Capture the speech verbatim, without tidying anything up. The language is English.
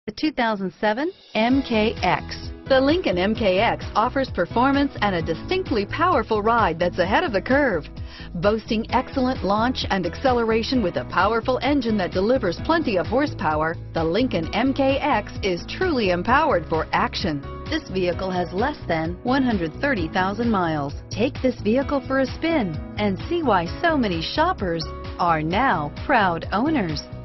The two thousand seven M K X. The Lincoln M K X offers performance and a distinctly powerful ride that's ahead of the curve. Boasting excellent launch and acceleration with a powerful engine that delivers plenty of horsepower, the Lincoln M K X is truly empowered for action. This vehicle has less than one hundred thirty thousand miles. Take this vehicle for a spin and see why so many shoppers are now proud owners.